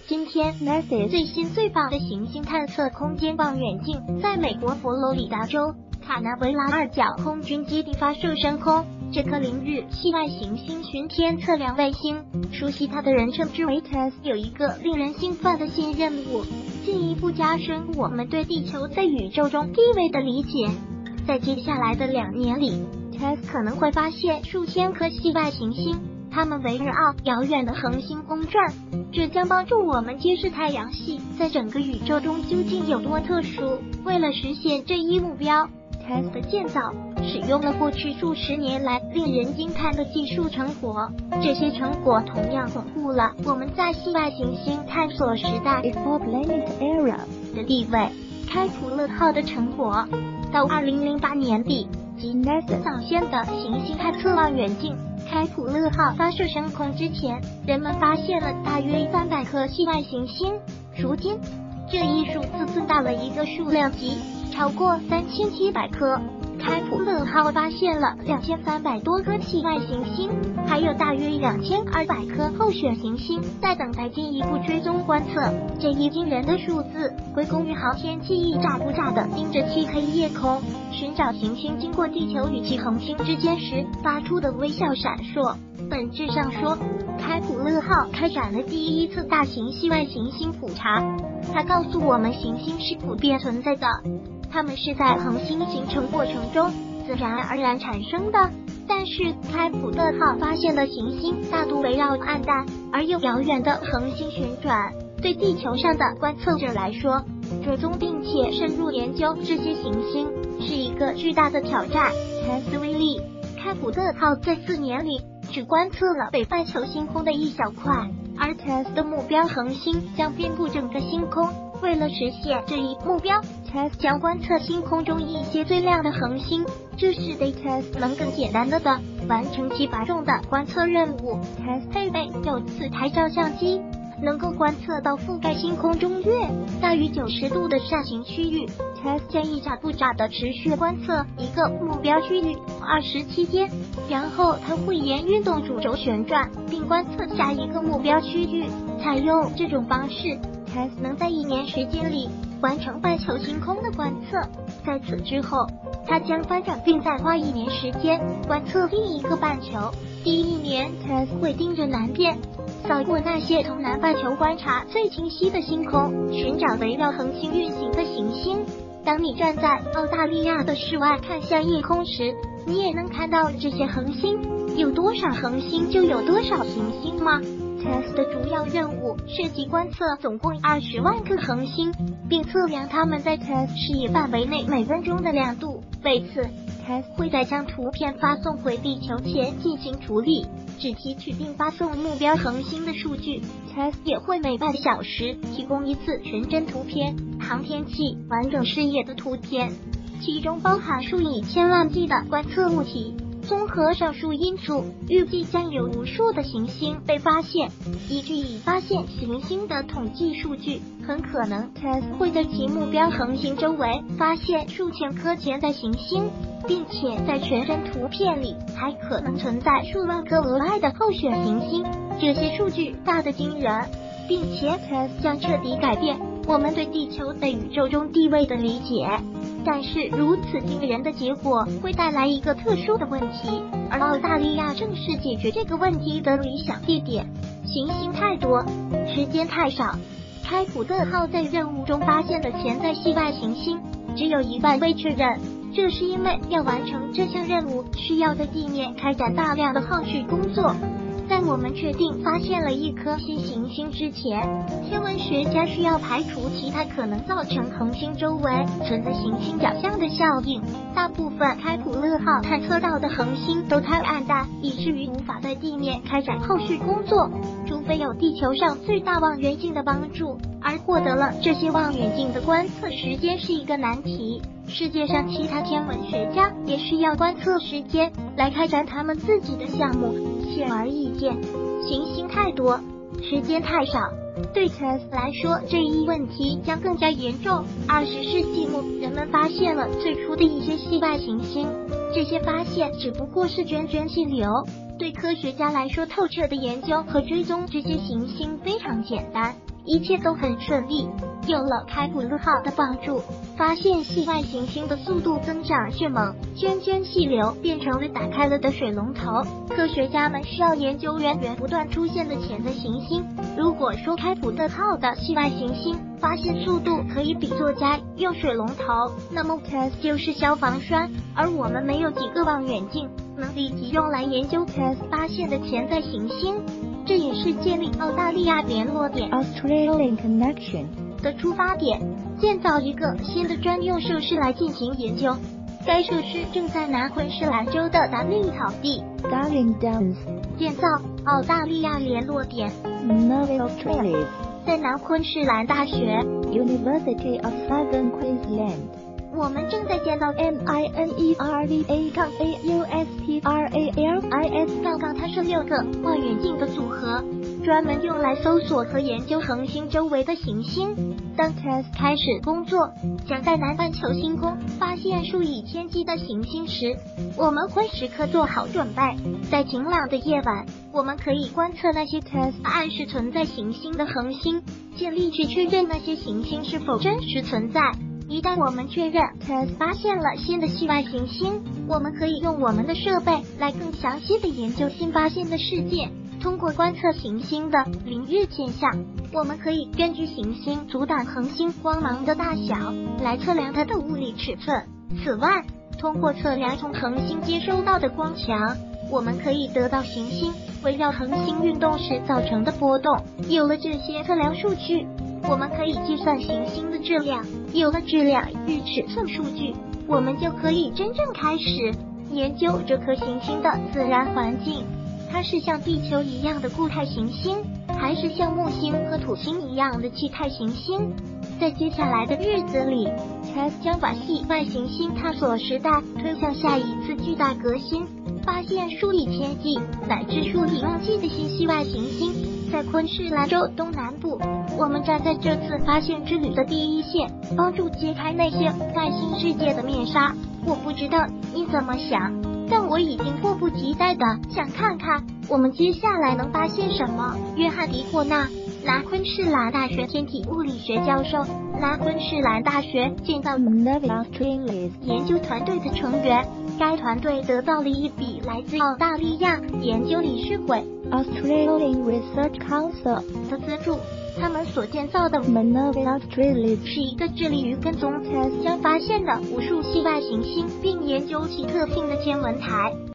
今天 NASA 最新最棒的行星探测空间望远镜在美国佛罗里达州卡纳维拉二角空军基地发射升空。这颗凌日系外行星巡天测量卫星，熟悉它的人称之为 TESS， 有一个令人兴奋的新任务，进一步加深我们对地球在宇宙中地位的理解。在接下来的2年里， TESS 可能会发现数千颗系外行星，它们围绕遥远的恒星公转，这将帮助我们揭示太阳系在整个宇宙中究竟有多特殊。为了实现这一目标， TESS 的建造使用了过去数十年来令人惊叹的技术成果，这些成果同样巩固了我们在系外行星探索时代 Exoplanet Era 的地位。开普勒号的成果，到2008年底及 NASA 早先的行星探测望远镜开普勒号发射升空之前，人们发现了大约300颗系外行星。如今，这一数字增到了一个数量级，超过3700颗。开普勒号发现了2300多颗系外行星，还有大约2200颗候选行星在等待进一步追踪观测。这一惊人的数字归功于航天器一眨不眨地盯着漆黑夜空，寻找行星经过地球与其恒星之间时发出的微笑闪烁。本质上说，开普勒号开展了第一次大型系外行星普查，它告诉我们行星是普遍存在的，它们是在恒星形成过程中自然而然产生的。但是开普勒号发现的行星大多围绕暗淡而又遥远的恒星旋转，对地球上的观测者来说，追踪并且深入研究这些行星是一个巨大的挑战。TESS 为例，开普勒号在4年里只观测了北半球星空的一小块，而 TESS 的目标恒星将遍布整个星空。为了实现这一目标， TESS 将观测星空中一些最亮的恒星，这使得 TESS 能更简单的完成其繁重的观测任务。 TESS 配备有4台照相机，能够观测到覆盖星空中略大于90度的扇形区域。 TESS 将一眨不眨地持续观测一个目标区域27天，然后它会沿运动主轴旋转并观测下一个目标区域。采用这种方式， TESS 能在1年时间里完成半球星空的观测。在此之后，它将翻转并再花1年时间观测另一个半球。第1年 TESS 会盯着南边，扫过那些从南半球观察最清晰的星空，寻找围绕恒星运行的行星。当你站在澳大利亚的室外看向夜空时，你也能看到这些恒星。有多少恒星就有多少行星吗？ TESS 的主要任务涉及观测总共20万颗恒星，并测量它们在 TESS 视野范围内每分钟的亮度。每次 TESS 会在将图片发送回地球前进行处理，只提取并发送目标恒星的数据。 TESS 也会每半小时提供一次全真图片航天器完整视野的图片，其中包含数以千万计的观测物体。综合上述因素，预计将有无数的行星被发现。依据已发现行星的统计数据，很可能 TESS 会在其目标恒星周围发现数千颗潜在行星，并且在全真图片里还可能存在数万颗额外的候选行星。这些数据大得惊人，并且 TESS 将彻底改变我们对地球在宇宙中地位的理解。但是如此惊人的结果会带来一个特殊的问题，而澳大利亚正是解决这个问题的理想地点。行星太多，时间太少。开普勒号在任务中发现的潜在系外行星只有1半未确认，这是因为要完成这项任务需要在地面开展大量的后续工作。在我们确定发现了一颗新行星之前，天文学家需要排除其他可能造成恒星周围存在行星角相的效应。大部分开普勒号探测到的恒星都太暗淡，以至于无法在地面开展后续工作，除非有地球上最大望远镜的帮助。而获得了这些望远镜的观测时间是一个难题，世界上其他天文学家也需要观测时间来开展他们自己的项目。显而易见，行星太多，时间太少，对 TESS 来说这一问题将更加严重。20世纪末，人们发现了最初的一些系外行星，这些发现只不过是涓涓细流。对科学家来说，透彻的研究和追踪这些行星非常简单， 一切都很顺利。有了开普勒号的帮助，发现系外行星的速度增长迅猛，涓涓细流变成了打开了的水龙头。科学家们需要研究源源不断出现的潜在行星。如果说开普勒号的系外行星发现速度可以比作家用水龙头，那么 TESS 就是消防栓。而我们没有几个望远镜能立即用来研究 TESS 发现的潜在行星，这也是建立澳大利亚联络点 Australian Connection 的出发点，建造一个新的专用设施来进行研究。该设施正在南昆士兰州的达令草地 Darling Downs 建造。澳大利亚联络点 Novi Australis 在南昆士兰大学 University of Southern Queensland。 我们正在建造 MINERVA-AUSTRALIS 它是6个望远镜的组合，专门用来搜索和研究恒星周围的行星。当 TESS 开始工作，将在南半球星空发现数以千计的行星时，我们会时刻做好准备。在晴朗的夜晚，我们可以观测那些 TESS 暗示存在行星的恒星，尽力去确认那些行星是否真实存在。一旦我们确认 TESS 发现了新的系外行星，我们可以用我们的设备来更详细的研究新发现的事件。通过观测行星的凌日现象，我们可以根据行星阻挡恒星光芒的大小来测量它的物理尺寸。此外，通过测量从恒星接收到的光强，我们可以得到行星围绕恒星运动时造成的波动。有了这些测量数据，我们可以计算行星的质量。有了质量与尺寸数据，我们就可以真正开始研究这颗行星的自然环境。它是像地球一样的固态行星，还是像木星和土星一样的气态行星？在接下来的日子里， TESS 将把系外行星探索时代推向下一次巨大革新，发现数以千计乃至数以万计的新系外行星。在昆士兰州东南部，我们站在这次发现之旅的第一线，帮助揭开那些外星世界的面纱。我不知道你怎么想，但我已经迫不及待的想看看我们接下来能发现什么。约翰迪霍纳，南昆士兰大学天体物理学教授，南昆士兰大学建造 Novi Australis 研究团队的成员。该团队得到了一笔来自澳大利亚研究理事会 Australian Research Council 的资助。他们所建造的 Novi Australis 是一个致力于跟踪 TESS 将发现的无数系外行星并研究其特性的天文台。